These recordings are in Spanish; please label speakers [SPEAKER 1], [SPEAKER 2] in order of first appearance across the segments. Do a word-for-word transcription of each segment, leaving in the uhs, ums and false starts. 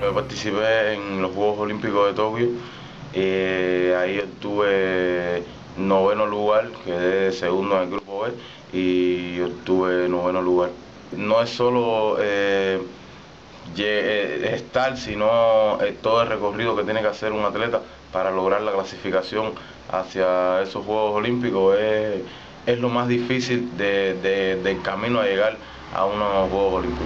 [SPEAKER 1] Yo participé en los Juegos Olímpicos de Tokio, eh, ahí obtuve noveno lugar, quedé segundo en el grupo B y obtuve noveno lugar. No es solo eh, lle- estar, sino eh, todo el recorrido que tiene que hacer un atleta para lograr la clasificación hacia esos Juegos Olímpicos. Es, es lo más difícil de- de- del camino a llegar a unos Juegos Olímpicos.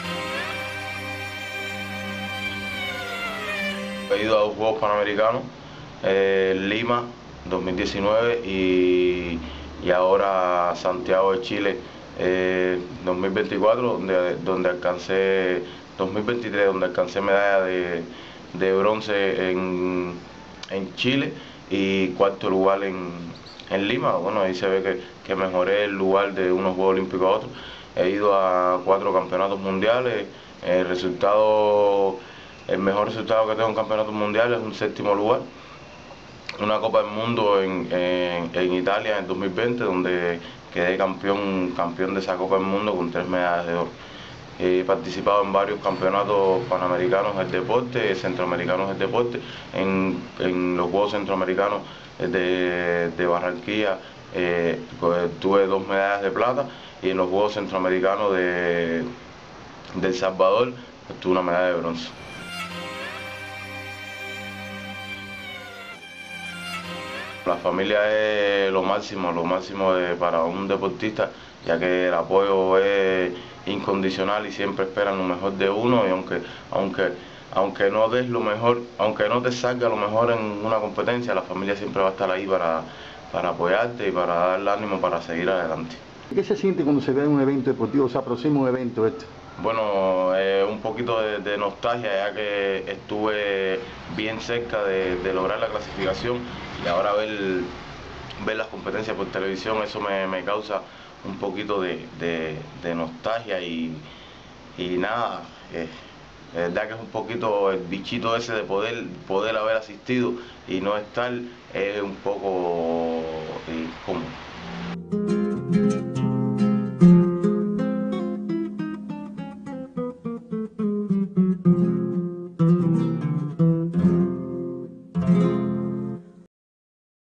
[SPEAKER 1] He ido a dos Juegos Panamericanos, eh, Lima dos mil diecinueve y, y ahora Santiago de Chile eh, dos mil veinticuatro, donde, donde alcancé, dos mil veintitrés, donde alcancé medalla de, de bronce en, en Chile y cuarto lugar en, en Lima. Bueno, ahí se ve que, que mejoré el lugar de unos Juegos Olímpicos a otros. He ido a cuatro campeonatos mundiales, el resultado el mejor resultado que tengo en campeonatos mundiales es un séptimo lugar. Una Copa del Mundo en, en, en Italia en el dos mil veinte, donde quedé campeón, campeón de esa Copa del Mundo con tres medallas de oro. He participado en varios campeonatos panamericanos del deporte, centroamericanos del deporte, en, en los Juegos Centroamericanos de, de Barranquilla eh, pues, tuve dos medallas de plata y en los Juegos Centroamericanos de, de El Salvador pues, tuve una medalla de bronce. La familia es lo máximo, lo máximo de, para un deportista, ya que el apoyo es incondicional y siempre esperan lo mejor de uno y aunque, aunque, aunque no des lo mejor, aunque no te salga lo mejor en una competencia, la familia siempre va a estar ahí para, para apoyarte y para darle ánimo para seguir adelante.
[SPEAKER 2] ¿Qué se siente cuando se ve un evento deportivo, se aproxima un evento este?
[SPEAKER 1] Bueno, eh, un poquito de, de nostalgia ya que estuve bien cerca de, de lograr la clasificación y ahora ver, ver las competencias por televisión, eso me, me causa un poquito de, de, de nostalgia y, y nada, eh, de verdad que es un poquito el bichito ese de poder, poder haber asistido y no estar, es un poco incómodo.